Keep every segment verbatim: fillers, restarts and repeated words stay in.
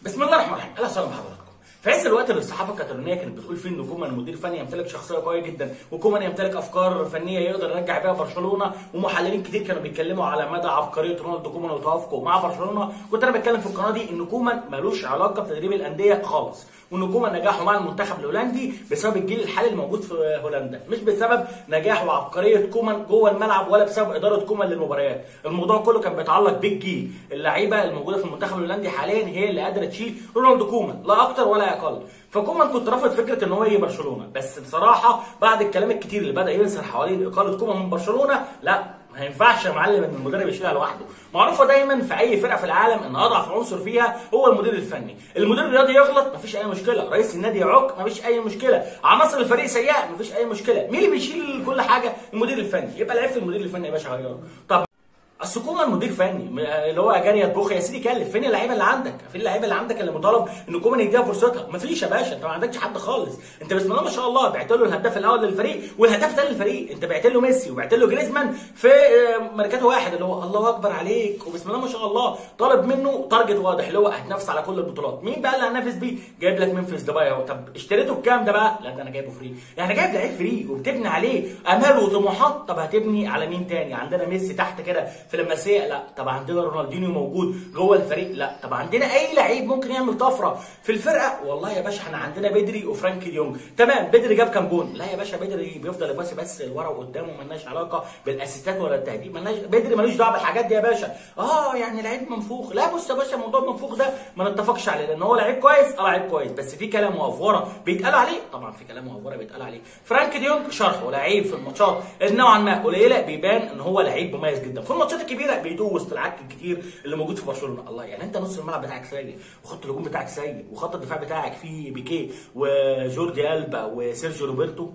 بسم الله الرحمن الرحيم، اهلا وسهلا بحضراتكم. في عز الوقت اللي الصحافه الكاتالونيه كانت بتقول فيه ان كومان مدير فني يمتلك شخصيه قويه جدا، وكومان يمتلك افكار فنيه يقدر يرجع بيها برشلونه، ومحللين كتير كانوا بيتكلموا على مدى عبقريه رونالدو كومان وتوافقه مع برشلونه، كنت انا بتكلم في القناه دي ان كومان ملوش علاقه بتدريب الانديه خالص، وان كومان نجاحه مع المنتخب الهولندي بسبب الجيل الحالي الموجود في هولندا، مش بسبب نجاح وعبقريه كومان جوه الملعب ولا بسبب اداره كومان للمباريات. الموضوع كله كان بيتعلق بالجيل، اللعيبه الموجوده في المنتخب الهولندي حاليا هي اللي قادره تشيل رونالدو كومان، لا اكتر ولا اقل. فكومان كنت رافض فكره ان هو يجي برشلونه، بس بصراحه بعد الكلام الكتير اللي بدا يظهر حوالين اقاله كومان من برشلونه، لا ما ينفعش يا معلم ان المدرب يشيلها لوحده. معروفه دايما في اي فرقه في العالم ان اضعف عنصر فيها هو المدير الفني، المدير الرياضي يغلط مفيش اي مشكله، رئيس النادي يعق مفيش اي مشكله، عناصر الفريق سيئه مفيش اي مشكله، مين اللي بيشيل كل حاجه؟ المدير الفني. يبقى العيب في المدير الفني يا باشا غيره. طب اصل كومان مدير فني اللي هو جاري يطبخ يا سيدي كلف، فين اللعيبه اللي عندك؟ فين اللعيبه اللي عندك اللي مطالب ان كومان يديها فرصتها؟ مفيش يا باشا، انت ما عندكش حد خالص، انت بسم الله ما شاء الله بعت له الهداف الاول للفريق والهداف الثاني للفريق، انت بعت له ميسي وبعت له جريزمان في ميركاتو واحد اللي هو الله اكبر عليك، وبسم الله ما شاء الله طالب منه تارجت واضح اللي هو هتنافس على كل البطولات. مين بقى اللي هننافس بيه؟ جايب لك منفس ديباي اهو. طب اشتريته بكام ده بقى؟ لا ده انا جايبه فري، يعني جايب لعيب فري وبتبني عليه امال وطموحات. طب هتبني على مين تاني؟ عندنا ميسي تحت كده في لمسيه، لا. طب عندنا رونالدينيو موجود جوه الفريق، لا. طب عندنا اي لعيب ممكن يعمل طفره في الفرقه؟ والله يا باشا احنا عندنا بدري وفرانكي ديونج، تمام. بدري جاب كام جون؟ لا يا باشا، بدري بيفضل يباصي بس لورا وقدامه، مالناش علاقه بالاسيستات ولا التهديد، مالناش، بدري ملوش دعوه بالحاجات دي يا باشا. اه يعني لعيب منفوخ، لا بص يا باشا موضوع المنفوخ ده ما نتفقش عليه، لان هو لعيب كويس، اه لعيب كويس، بس في كلام وافوره بيتقال عليه، طبعا في كلام وافوره بيتقال عليه. فرانكي ديونج شرحه لعيب في الماتشات نوعا ما قليله بيبان ان هو لعيب مميز جدا، في الماتشات الكبيره بيدوب وسط العك الكتير اللي موجود في برشلونه. الله، يعني انت نص الملعب بتاعك سيء، وخط الهجوم بتاعك سيء، وخط الدفاع بتاعك فيه بيكيه وجوردي البا وسيرجيو روبرتو،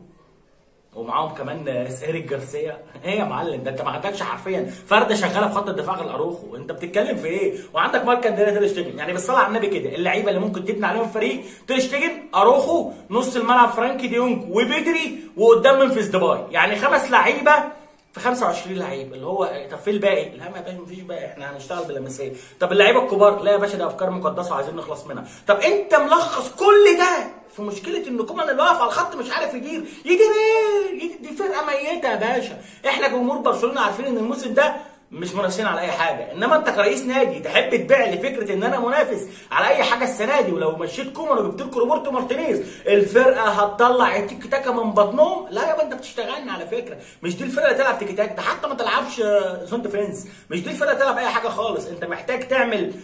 ومعاهم كمان ايريك جارسيا. ايه يا معلم، ده انت ما عندكش حرفيا فرده شغاله في خط الدفاع غير اروخو، انت بتتكلم في ايه؟ وعندك مارك اندريا تير شتيجن، يعني بالصلاه على النبي كده اللعيبه اللي ممكن تبني عليهم فريق: تير شتيجن، اروخو، نص الملعب فرانكي ديونج وبيدري، وقدام منفس ديباي، يعني خمس لعيبه في خمسة وعشرين لعيب. اللي هو طب في الباقي؟ لا ما باشا مفيش باقي، احنا هنشتغل باللمسيه. طب اللعيبه الكبار؟ لا يا باشا، ده افكار مقدسه وعايزين نخلص منها. طب انت ملخص كل ده في مشكله ان كومان اللي واقف على الخط مش عارف يدير، يدير ايه؟ دي فرقه ميته يا باشا. احنا جمهور برشلونه عارفين ان الموسم ده مش منافسين على اي حاجه، انما انت كرئيس نادي تحب تبيع لي فكره ان انا منافس على اي حاجه السنه دي، ولو مشيت كومان وجبت لكم روبرتو مارتينيز الفرقه هتطلع التيكي تاكا من بطنهم. لا يابا انت بتشتغلني على فكره، مش دي الفرقه اللي تلعب تيكي تاكا، ده حتى ما تلعبش زون ديفنس، مش دي الفرقه تلعب اي حاجه خالص. انت محتاج تعمل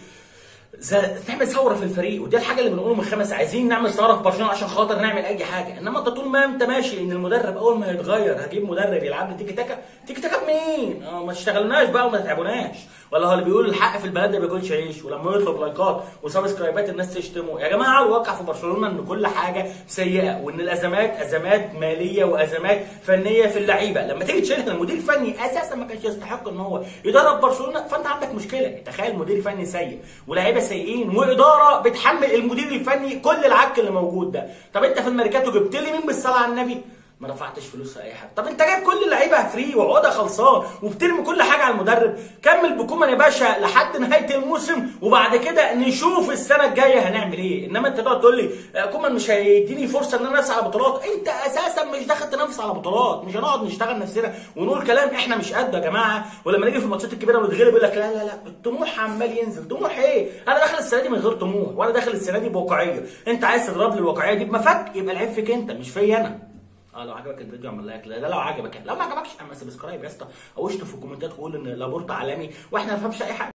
تعمل ثوره في الفريق، ودي الحاجه اللي بنقوله من خمس، عايزين نعمل ثوره في برشلونه عشان خاطر نعمل اي حاجه. انما انت طول ما انت ماشي ان المدرب اول ما يتغير هجيب مدرب يلعب لي تيكي تاكا، تيكي تاكا بمين؟ اه ما تشتغلناش بقى وما تتعبوناش. ولا هو اللي بيقول الحق في البلد ده بياكلش عيش، ولما يطلب لايكات وسبسكرايبات الناس تشتمه. يا جماعه الواقع في برشلونه ان كل حاجه سيئه، وان الازمات ازمات ماليه وازمات فنيه في اللعيبه. لما تيجي تشيلها المدير الفني اساسا ما كانش يستحق ان هو يدرب برشلونه، فانت عندك مشكله. تخيل مدير فني سيء ولاعيبه سيئين واداره بتحمل المدير الفني كل العك اللي موجود ده. طب انت في الميركاتو جبت لي مين بالصلاه على النبي؟ ما دفعتش فلوس في اي حاجه. طب انت جايب كل اللعيبه فري وعقودها خلصان وبترمي كل حاجه على المدرب. كمل بكومان يا باشا لحد نهايه الموسم، وبعد كده نشوف السنه الجايه هنعمل ايه. انما انت تقعد تقول لي كومان مش هيديني فرصه ان انا انافس على بطولات، انت اساسا مش داخل تنافس على بطولات. مش هنقعد نشتغل نفسنا ونقول كلام احنا مش قده يا جماعه، ولما نيجي في الماتشات الكبيره ونتغلب يقول لك لا لا لا الطموح عمال ينزل. طموح ايه؟ انا داخل السنه دي من غير طموح، وانا داخل السنه دي بواقعيه. انت عايز تضرب لي الواقعيه دي بمفك، يبقى العيب فيك انت مش فيا انا. اه لو عجبك الفيديو اعمل لايك، لا ده لو عجبك، لو ما عجبكش اعمل سبسكرايب يا اسطى، او اشتم في الكومنتات وقول ان لابورتا عالمي واحنا ما نفهمش اي حاجه.